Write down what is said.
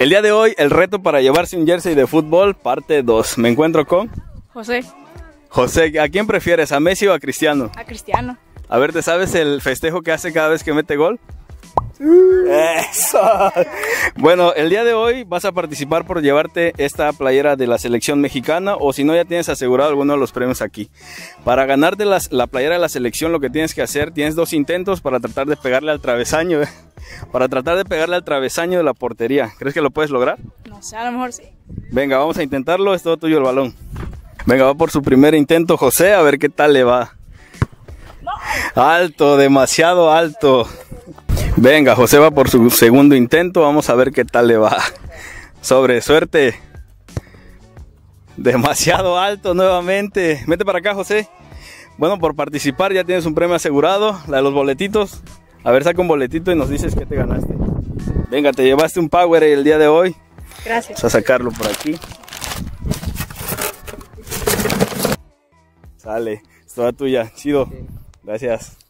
El día de hoy, el reto para llevarse un jersey de fútbol, parte 2. Me encuentro con José. José. ¿A quién prefieres, a Messi o a Cristiano? A Cristiano. A ver, ¿te sabes el festejo que hace cada vez que mete gol? ¡Eso! Bueno, el día de hoy vas a participar por llevarte esta playera de la selección mexicana, o si no, ya tienes asegurado alguno de los premios aquí. Para ganarte la playera de la selección, lo que tienes que hacer, tienes 2 intentos para tratar de pegarle al travesaño, para tratar de pegarle al travesaño de la portería. ¿Crees que lo puedes lograr? No sé, a lo mejor sí. Venga, vamos a intentarlo, es todo tuyo el balón. Venga, va por su primer intento José, a ver qué tal le va. No. Alto, demasiado alto. Venga, José va por su segundo intento, vamos a ver qué tal le va. Sobre suerte. Demasiado alto nuevamente. Vete para acá, José. Bueno, por participar ya tienes un premio asegurado, la de los boletitos. A ver, saca un boletito y nos dices qué te ganaste. Venga, te llevaste un Powerade el día de hoy. Gracias. Vamos a sacarlo por aquí. Sale, es toda tuya, chido. Gracias.